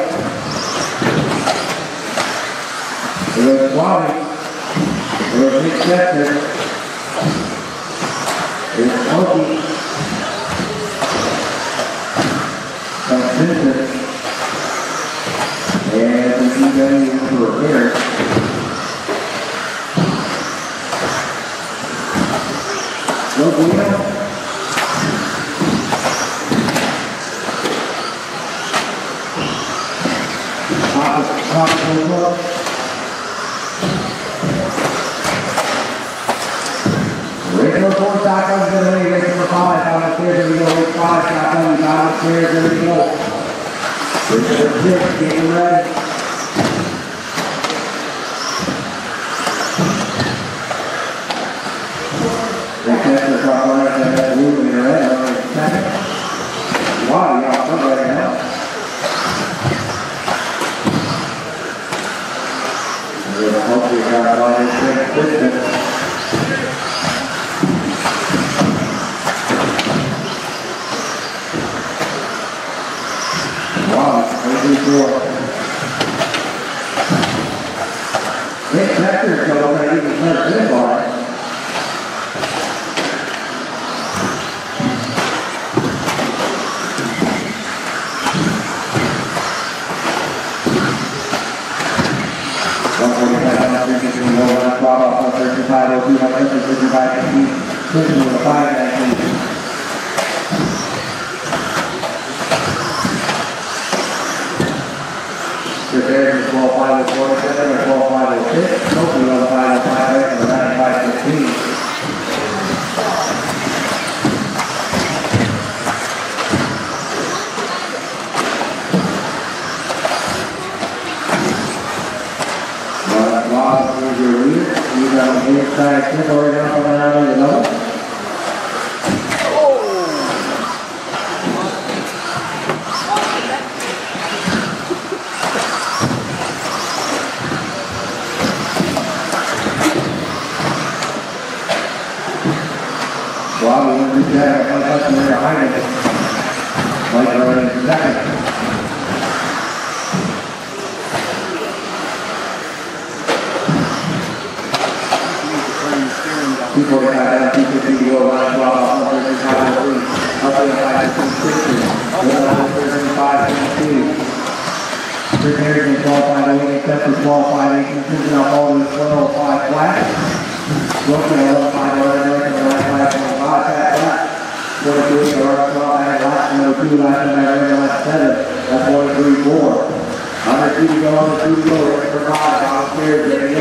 There's Bobby. There's Nick Chester. There's Smokey. That's Vincent. And he's going for a winner. Go Guido. Top goes up. Regular 4 shotguns in the lead, racing for 5, down the stairs, there we go, 5 shotguns, down the stairs, there we go. Racing for 6, getting ready. They test the top right, and that blue in the red, on the second. Wow, you got some right now. We're going to hope you got all this thing quick. Nick Chester is going to even turn this bar. Prepared for 12.5 or 47 or 12.5 or 6. Hopefully on the 5 or 5 and the 95.15. Well, that's Rob, here's your leader. He's on the inside tip or down on the other. Wow, we're going to do that. One customer behind it. Mike running in second. 245 down, 250 to go, line 12, 135, 3, up to the 5, 2, 5, 2. Prepared in 12.5, except for 12.5, 18, pushing up all to 12.5 flat. Looking at 11.5, 43, or up 12, and last number 2, last number 7, that's 43.4. Under 2 to go, under 2 to go, ready for 5, downstairs, there we go.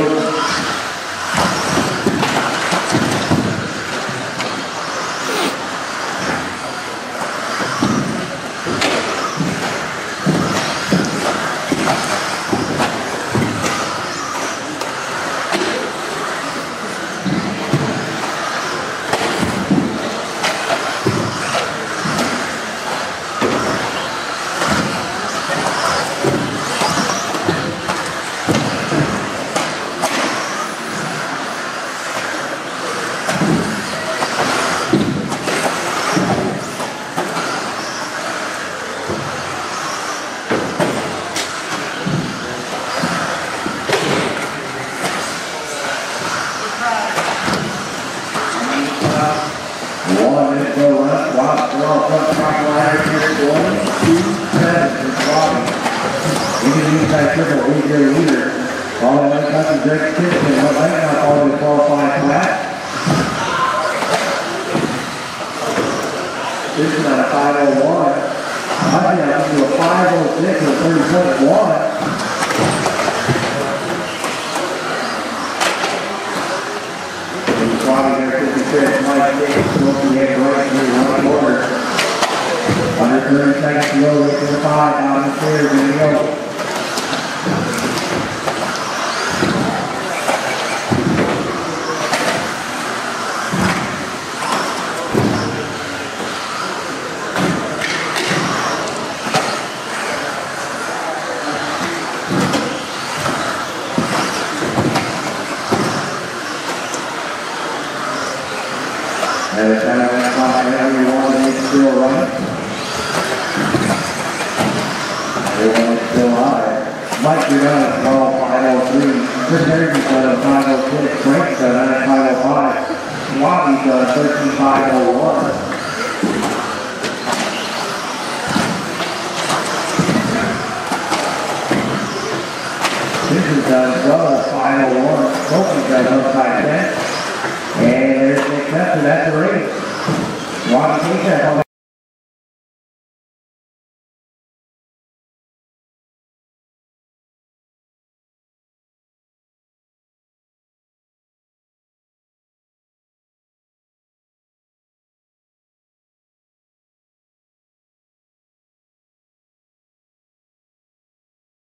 This is at a 501. I think I can do a 506 or 30.1. And the bottom there, 56, Mike Gates, looking at right here, 1 quarter. Under 30 seconds to go, right to the 5, down the stairs, there we go. And it's kind of that clock, whenever you want to make it still right. one still high. Mike, you're done at 12.503. Chris Energy's done at 5.06. Frank's done at 5.05. Hobbies done at 13.501. This is done as well as 501. Smokey's done upside 10. And there's the acceptance. That's the race. Hobbies takes that.